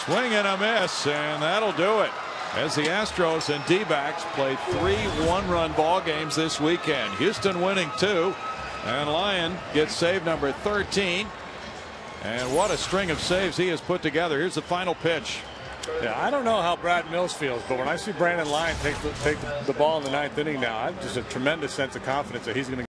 Swing and a miss, and that'll do it. As the Astros and D-backs play 3 one-run ball games this weekend. Houston winning 2, and Lyon gets save number 13. And what a string of saves he has put together. Here's the final pitch. Yeah, I don't know how Brad Mills feels, but when I see Brandon Lyon take the ball in the 9th inning now, I have just a tremendous sense of confidence that he's going to